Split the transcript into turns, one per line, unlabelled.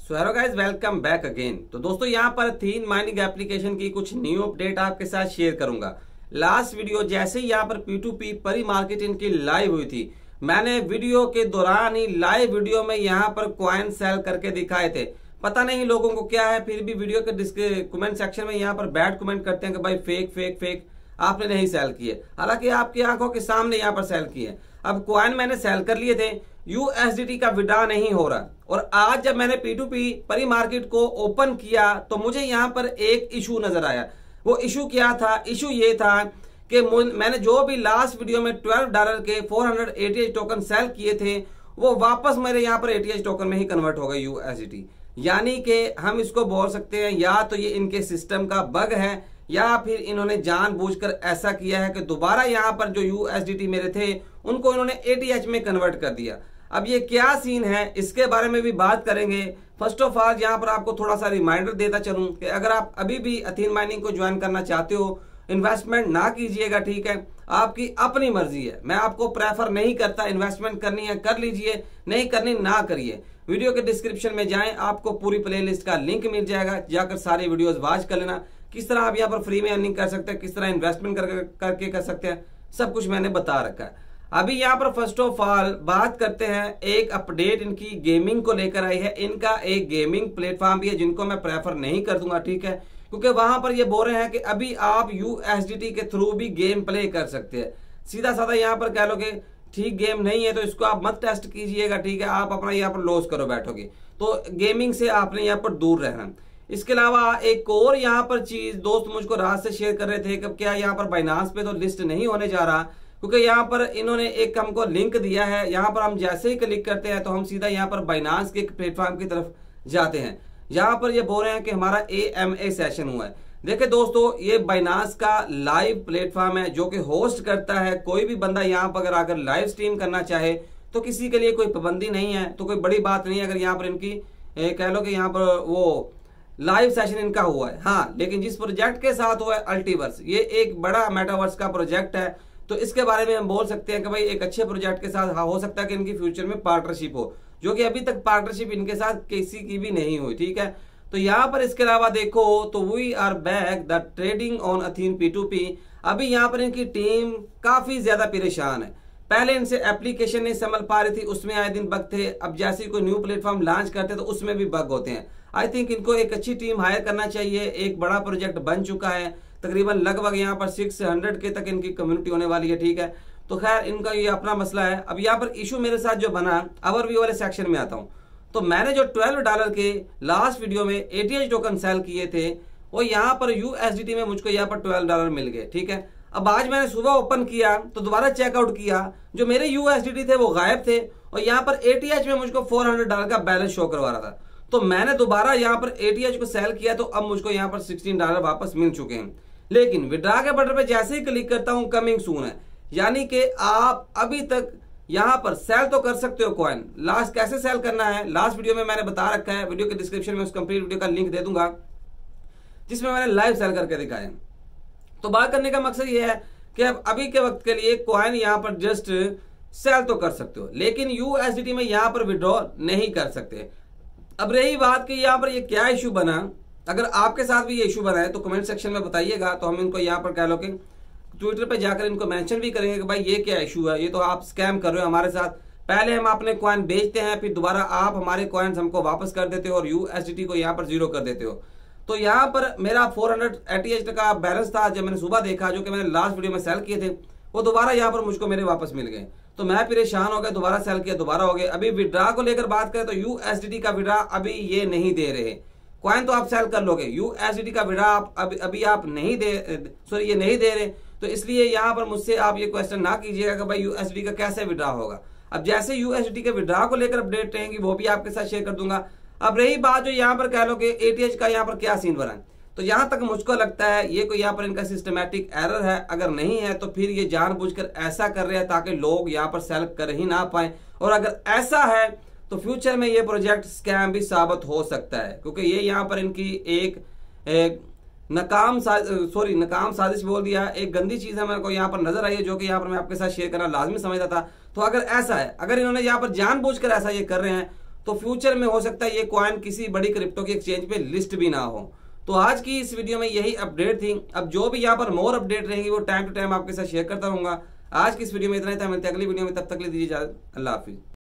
सो hello guys, welcome back again. तो दोस्तों यहाँ पर थीन माइनिंग एप्लीकेशन की कुछ न्यू अपडेट आपके साथ शेयर करूंगा। लास्ट वीडियो जैसे ही यहाँ पर P2P परी मार्केट इनकी लाइव हुई थी, मैंने वीडियो के दौरान ही लाइव वीडियो में यहाँ पर कॉइन सेल करके दिखाए थे। पता नहीं लोगों को क्या है, फिर भी वीडियो के कमेंट सेक्शन में यहाँ पर बैड कमेंट करते हैं कि भाई फेक फेक फेक, आपने नहीं सेल किए। हालांकि आपकी आंखों के सामने यहाँ पर सेल किए। अब कॉइन मैंने सेल कर लिए थे, USDT का विड्रॉ नहीं हो रहा। और आज जब मैंने P2P परी मार्केट को ओपन किया तो मुझे यहाँ पर एक इशू नजर आया। वो इशू क्या था? इशू ये था कि मैंने जो भी लास्ट वीडियो में $12 के 400 ATH टोकन सेल किए थे, वो वापस मेरे यहाँ पर ATH टोकन में ही कन्वर्ट हो गए USDT। यानी कि हम इसको बोल सकते हैं या तो ये इनके सिस्टम का बग है या फिर इन्होंने जानबूझकर ऐसा किया है कि दोबारा यहाँ पर जो USDT मेरे थे उनको इन्होंने ATH में कन्वर्ट कर दिया। अब ये क्या सीन है, इसके बारे में भी बात करेंगे। फर्स्ट ऑफ ऑल यहाँ पर आपको थोड़ा सा रिमाइंडर देता चलूं कि अगर आप अभी भी अथीन माइनिंग को ज्वाइन करना चाहते हो, इन्वेस्टमेंट ना कीजिएगा, ठीक है। आपकी अपनी मर्जी है, मैं आपको प्रेफर नहीं करता। इन्वेस्टमेंट करनी है कर लीजिए, नहीं करनी ना करिए। वीडियो के डिस्क्रिप्शन में जाएं, आपको पूरी प्लेलिस्ट का लिंक मिल जाएगा, जाकर सारी वीडियोस वॉच कर लेना। किस तरह आप यहाँ पर फ्री में अर्निंग कर सकते हैं, किस तरह इन्वेस्टमेंट करके कर सकते हैं, सब कुछ मैंने बता रखा है। अभी यहाँ पर फर्स्ट ऑफ ऑल बात करते हैं, एक अपडेट इनकी गेमिंग को लेकर आई है। इनका एक गेमिंग प्लेटफॉर्म भी है जिनको मैं प्रेफर नहीं कर दूंगा, ठीक है, क्योंकि वहां पर ये बोल रहे हैं कि अभी आप USDT के थ्रू भी गेम प्ले कर सकते हैं। सीधा साधा यहाँ पर कह लो कि ठीक गेम नहीं है तो इसको आप मत टेस्ट कीजिएगा, ठीक है। आप अपना यहाँ पर लॉस करो बैठोगे, तो गेमिंग से आपने यहाँ पर दूर रहना। इसके अलावा एक और यहाँ पर चीज दोस्त मुझको रात से शेयर कर रहे थे कि क्या यहाँ पर बाइनांस पे तो लिस्ट नहीं होने जा रहा, क्योंकि यहाँ पर इन्होंने एक हमको लिंक दिया है। यहाँ पर हम जैसे ही क्लिक करते हैं तो हम सीधा यहाँ पर बाइनांस के प्लेटफॉर्म की तरफ जाते हैं। यहाँ पर ये बोल रहे हैं कि हमारा AMA सेशन हुआ है। देखिए दोस्तों, ये बाइनांस का लाइव प्लेटफॉर्म है जो कि होस्ट करता है। कोई भी बंदा यहाँ पर अगर आकर लाइव स्ट्रीम करना चाहे तो किसी के लिए कोई पाबंदी नहीं है, तो कोई बड़ी बात नहीं है अगर यहाँ पर इनकी कह लो कि यहाँ पर वो लाइव सेशन इनका हुआ है। हाँ, लेकिन जिस प्रोजेक्ट के साथ हुआ है अल्टीवर्स, ये एक बड़ा मेटावर्स का प्रोजेक्ट है, तो इसके बारे में हम बोल सकते हैं कि भाई एक अच्छे प्रोजेक्ट के साथ हो सकता है कि इनकी फ्यूचर में पार्टनरशिप हो, जो कि अभी तक पार्टनरशिप इनके साथ किसी की भी नहीं हुई, ठीक है। तो यहाँ पर इसके अलावा देखो तो we are back the trading on Athene P2P। अभी यहाँ पर इनकी टीम काफी ज्यादा परेशान है। पहले इनसे एप्लीकेशन नहीं संभल पा रही थी, उसमें आए दिन बग थे। अब जैसे कोई न्यू प्लेटफॉर्म लॉन्च करते तो उसमें भी बग होते हैं। आई थिंक इनको एक अच्छी टीम हायर करना चाहिए। एक बड़ा प्रोजेक्ट बन चुका है, तकरीबन लगभग यहाँ पर 600 के तक इनकी कम्युनिटी होने वाली है, ठीक है। तो खैर इनका ये अपना मसला है। अब यहाँ पर इशू मेरे साथ जो बना, ओवरव्यू वाले सेक्शन में आता हूँ। तो मैंने जो $12 के लास्ट वीडियो में ATH टोकन सेल किए थे, वो यहाँ पर USDT में मुझको यहाँ पर $12 मिल गए, ठीक है। अब आज मैंने सुबह ओपन किया तो दोबारा चेकआउट किया, जो मेरे USDT थे वो गायब थे और यहाँ पर ATH में मुझको $400 का बैलेंस शो करवा रहा था। तो मैंने दोबारा यहाँ पर ATH को सेल किया तो अब मुझको यहाँ पर $16 वापस मिल चुके हैं। लेकिन विड्रॉ के बटन पे जैसे ही क्लिक करता हूं कमिंग सून है, यानी कि आप अभी तक यहां पर सेल तो कर सकते हो कॉइन। लास्ट कैसे सेल करना है लास्ट वीडियो में मैंने बता रखा है, वीडियो के डिस्क्रिप्शन में उस कंप्लीट वीडियो का लिंक दे दूंगा जिसमें मैंने लाइव सेल करके दिखाया। तो बात करने का मकसद ये है कि अब अभी के वक्त के लिए कॉइन यहां पर जस्ट सेल तो कर सकते हो, लेकिन USDT में यहां पर विड्रॉ नहीं कर सकते। अब रही बात कि यहां पर ये क्या इश्यू बना, अगर आपके साथ भी ये इशू बना है तो कमेंट सेक्शन में बताइएगा, तो हम इनको यहाँ पर कह लो कि ट्विटर पे जाकर इनको मेंशन भी करेंगे कि भाई ये क्या इशू है, ये तो आप स्कैम कर रहे हो हमारे साथ। पहले हम अपने कॉइन बेचते हैं, फिर दोबारा आप हमारे कॉइन्स हमको वापस कर देते हो और USDT को यहाँ पर 0 कर देते हो। तो यहाँ पर मेरा 400 ATH का बैलेंस था जब मैंने सुबह देखा, जो कि मैंने लास्ट वीडियो में सेल किए थे, वो दोबारा यहाँ पर मुझको मेरे वापस मिल गए। तो मैं परेशान हो गया, दोबारा सेल किया, दोबारा हो गए। अभी विड्रॉ को लेकर बात करें तो USDT का विड्रॉ अभी ये नहीं दे रहे। कॉइन तो आप सेल कर लोगे, USDT का विड्रॉ आप अभी आप नहीं दे, सॉरी ये नहीं दे रहे। तो इसलिए यहाँ पर मुझसे आप ये क्वेश्चन ना कीजिएगा कि भाई USDT का कैसे विड्रॉ होगा। अब जैसे USDT के विड्रॉ को लेकर अपडेट रहेंगी वो भी आपके साथ शेयर कर दूंगा। अब रही बात जो यहाँ पर कह लो कि ATH का यहाँ पर क्या सीन बना, तो यहाँ तक मुझको लगता है ये कोई यहाँ पर इनका सिस्टमैटिक एरर है। अगर नहीं है तो फिर ये जानबूझकर ऐसा कर रहे हैं ताकि लोग यहाँ पर सेल कर ही ना पाए, और अगर ऐसा है तो फ्यूचर में ये प्रोजेक्ट स्कैम भी साबित हो सकता है, क्योंकि ये यहाँ पर इनकी एक नाकाम साजिश बोल दिया, एक गंदी चीज है मेरे को यहाँ पर नजर आई है, जो कि यहाँ पर मैं आपके साथ शेयर करना लाजमी समझता था। तो अगर ऐसा है, अगर इन्होंने यहाँ पर जानबूझकर ऐसा ये कर रहे हैं तो फ्यूचर में हो सकता है ये कॉइन किसी बड़ी क्रिप्टो की एक्सचेंज पे लिस्ट भी ना हो। तो आज की इस वीडियो में यही अपडेट थी। अब जो भी यहाँ पर मोर अपडेट रहेंगी वो टाइम टू टाइम आपके साथ शेयर करता रहूंगा। आज की इस वीडियो में इतना ही था, मिलते हैं अगली वीडियो में, तब तक के लिए दीजिए इजाजत। अल्लाह हाफिज।